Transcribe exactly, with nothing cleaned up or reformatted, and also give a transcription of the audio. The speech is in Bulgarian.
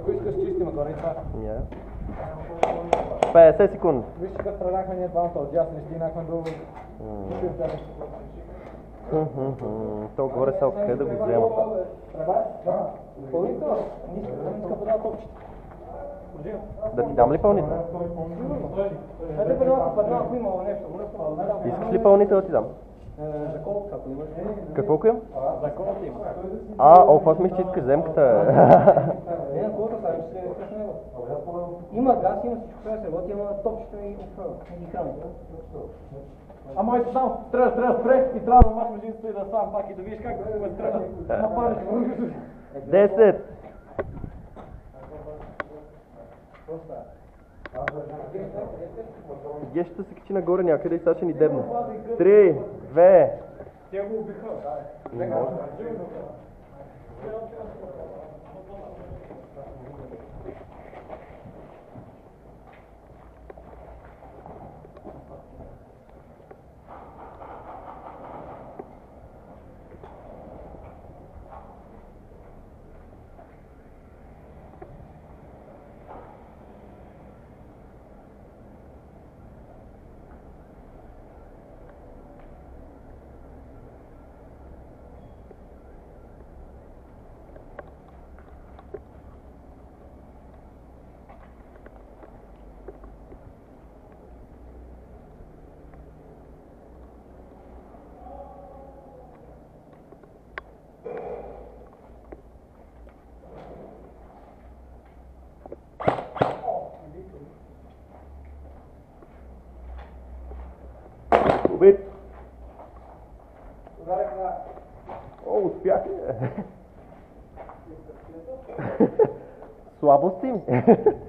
Ако искаш чистиме горе и това. Я. петдесет секунди. Виж, че като страдахме ние двамата от дясно и стигнахме до... То горе са откъде да го взема. Пълнител? Ниска, ниска подава топчета. Да ти дам ли пълнител? Хайде предавата падна, ако имало нещо. Искаш ли пълнител да ти дам? За колко, ако имаш? Какво имам? За колко има. А, оф, аз мисля, че искаш земката. Не, на колко сега, ще се с него. Има газ, има всичко, което се работи, има топчета и екрани. Ама ето там, трябва, трябва да спре и трябва да махнеш един стои да сам пак и да видиш как да ме трябва да нападеш. десет. Гещата се качи нагоре някъде и сега ще ни дебне. Три, две. Те го убиха. Не може. Убит! О, успях ли? Слабости ми.